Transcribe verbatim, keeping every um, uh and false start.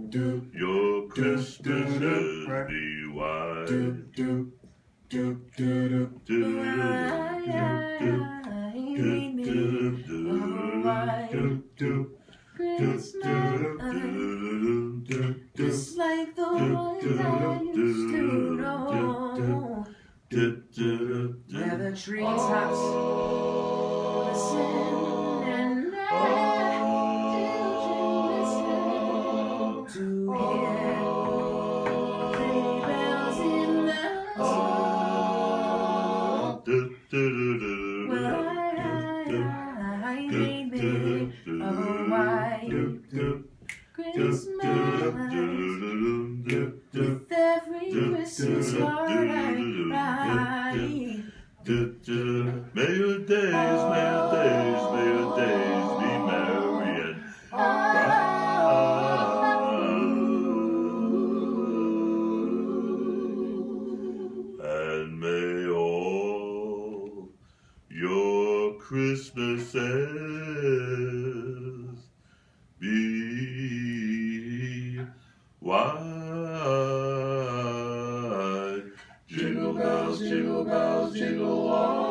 Your Christmases be white. Just like the ones I used to know, where the treetops listen and let children listen to hear sleigh bells in the snow. Well, I, I dreamed of a white Christmas with every Christmas card I write. May your days, may your days, may your days be merry and bright. And may all your Christmases be white. Jingle bells, jingle bells, jingle all